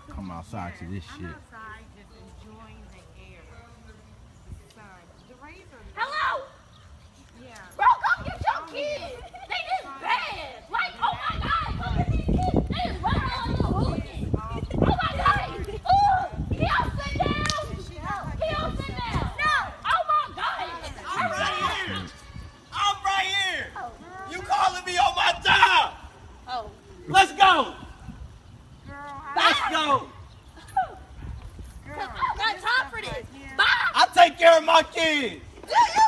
Come outside to this I'm shit. outside just enjoying the air, the sun. The rays are nice. Hello? Yeah. Bro, go get your kids. They just bad. Like, oh my God. Look at these kids. They is running around like little hooligans. Oh my God. He all sit down. He all sit down. No. Oh my God. I'm right here. I'm right here. You calling me on my job? Oh. Let's go. Girl, Let's go. I don't got time for this. Bye. I take care of my kids. Do you?